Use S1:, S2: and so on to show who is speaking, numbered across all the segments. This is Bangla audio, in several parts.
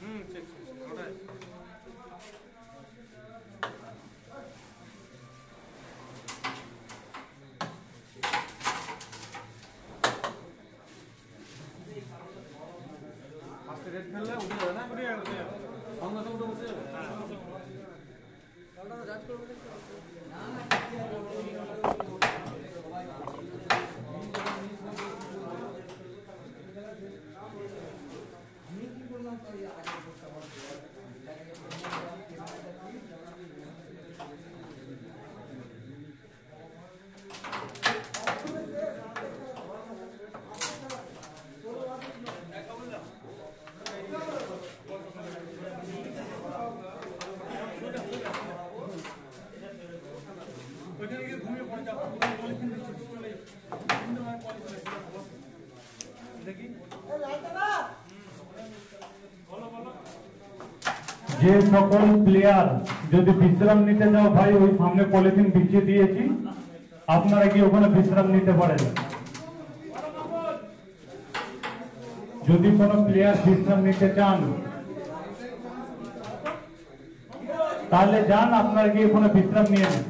S1: ঠিক ঠিক ওটাই ফার্স্ট রেড খেললে উঠে যাবে না উঠে যাবে সঙ্গে সঙ্গে উঠে যাবে হ্যাঁ জাজ করবে
S2: যে সকল প্লেয়ার যদি বিশ্রাম নিতে যাও ভাই ওই সামনে পলিথিন বিছিয়ে দিয়েছি আপনারা কি ওখানে বিশ্রাম নিতে পারেন যদি কোনো প্লেয়ার বিশ্রাম নিতে চান তাহলে যান আপনারা কি ওখানে বিশ্রাম নিয়ে নেন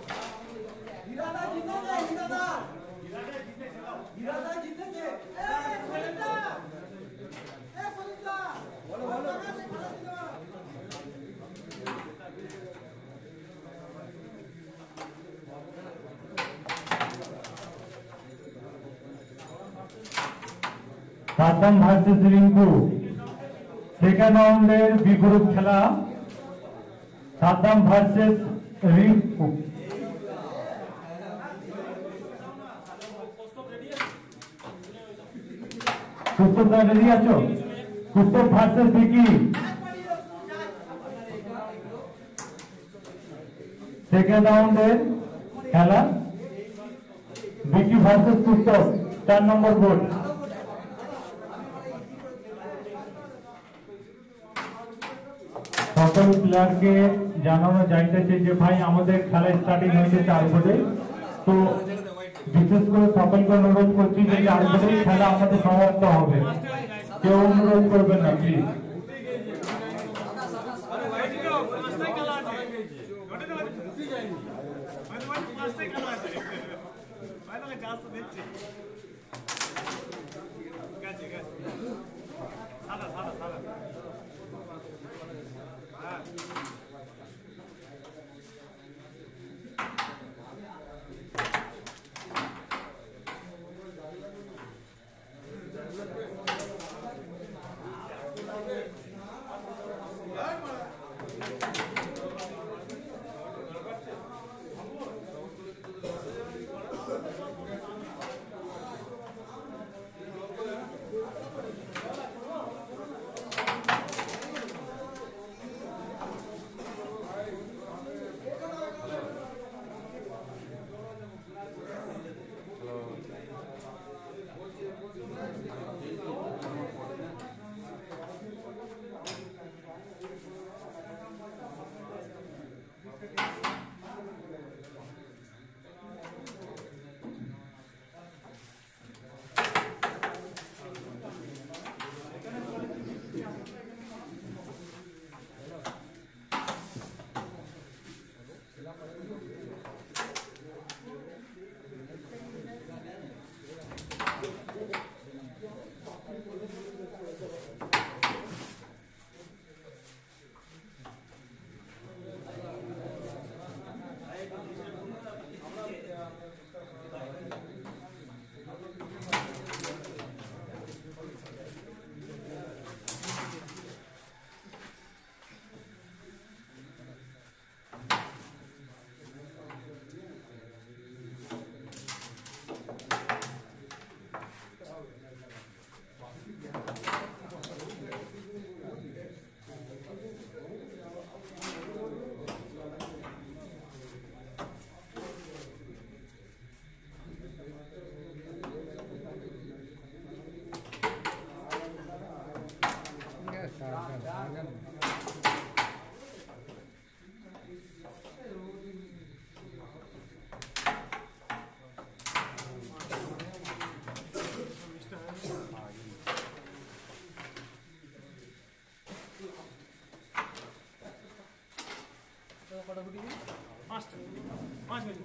S2: সাদ্দাম ভার্সেস রিঙ্কু সেকেন্ড রাউন্ডের বি গ্রুপ খেলা সাদ্দাম ভার্সেস রিঙ্কু কুস্তব রেডি আছো কুস্তব ভার্সেস ভিকি সেকেন্ড রাউন্ডের খেলা ভিকি ভার্সেস কুস্তব 4 নম্বর বোর্ড সকল প্লেয়ারকে জানানো যাইতেছে যে ভাই আমাদের খেলা স্টার্টিং হয়েছে 4 বজে তো বিশেষ করে সকলকে অনুরোধ করছি যে 4 বজে খেলা আমাদের সমাপ্ত হবে কেউ অনুরোধ করবেন না প্লিজ
S1: गुटी 5 मिनट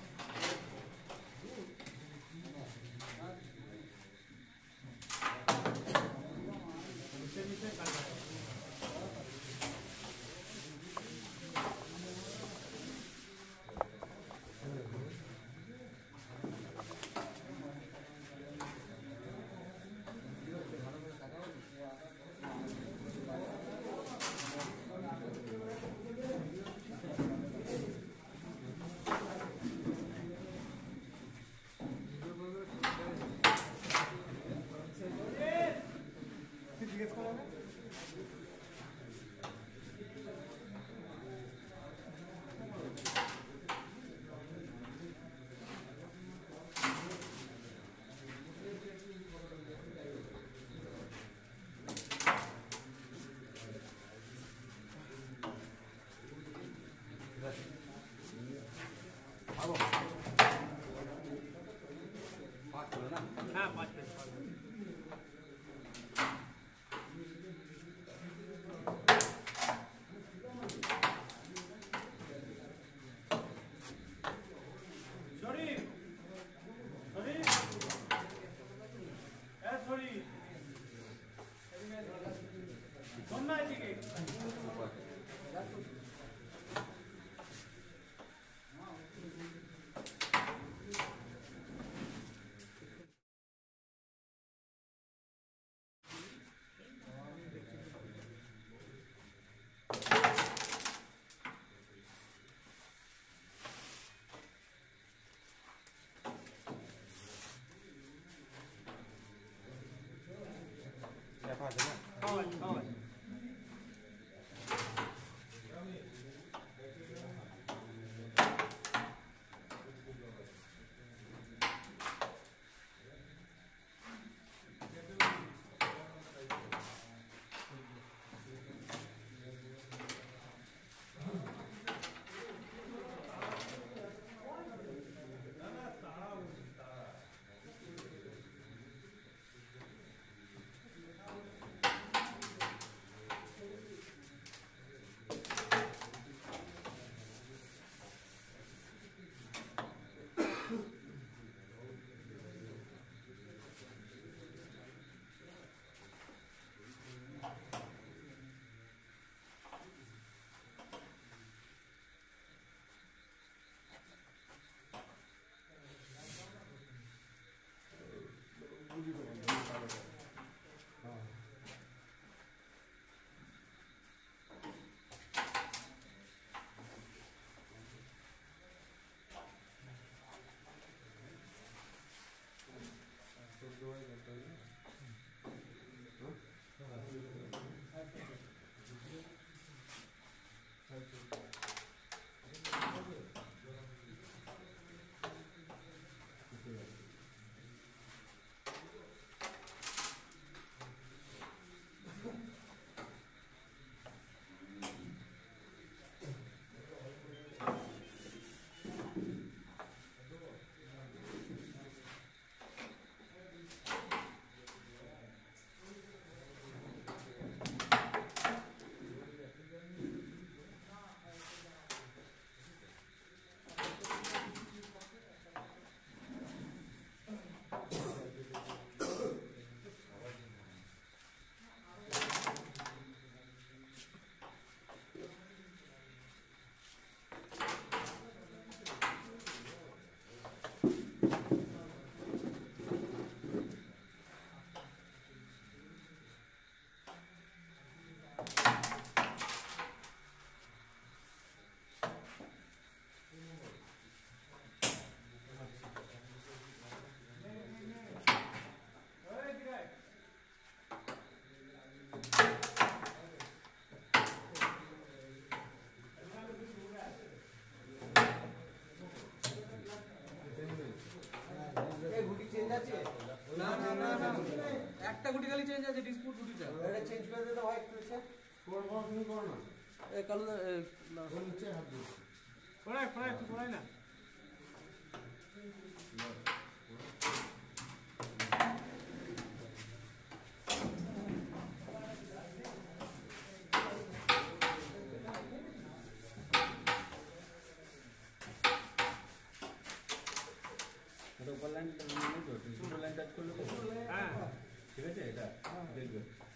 S3: একটা গুটি খালি চেঞ্জ আছে ডিসপুট গুটিটা এটা চেঞ্জ করে দে তো ভাই একটু এসে
S1: কোন বল তুমি করো না
S3: এই কালো না
S1: ওর নিচে হাত দিও পড়াই একটু পড়াই না আছে এটা দেখবে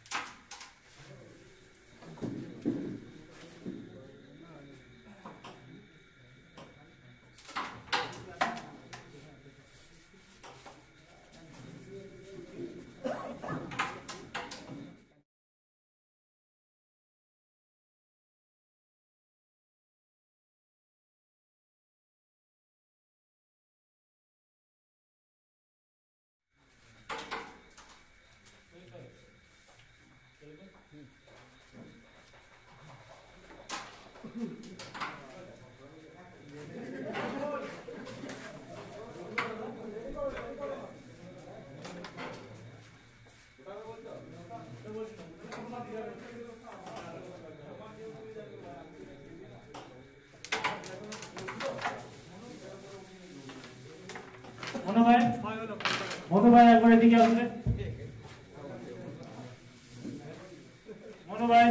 S2: মনু ভাই একবার এদিকে আসবে। মনু ভাই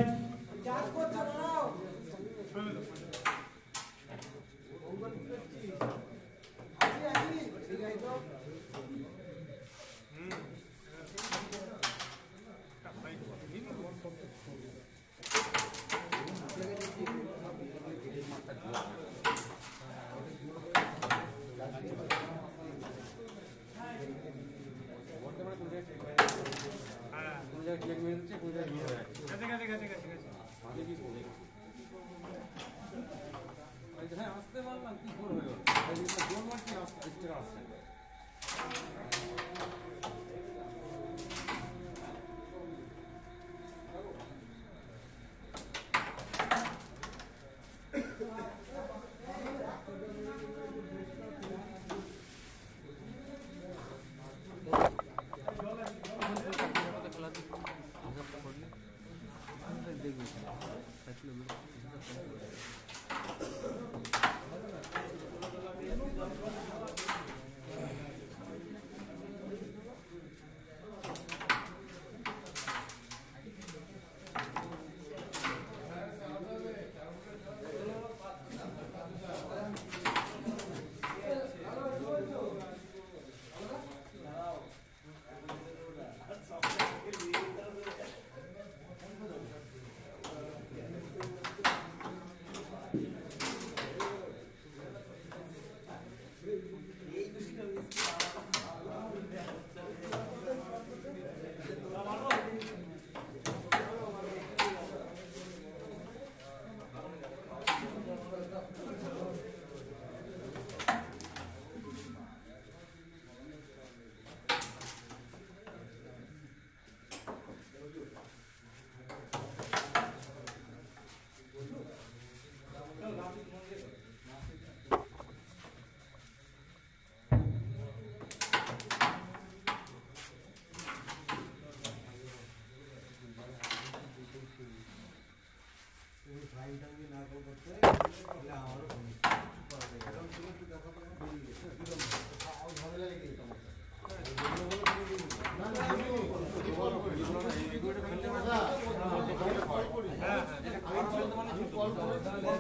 S1: হ্যাঁ আসতে পারলাম কি করবে জোর মারছি আসতে আসছে
S3: হ্যাঁ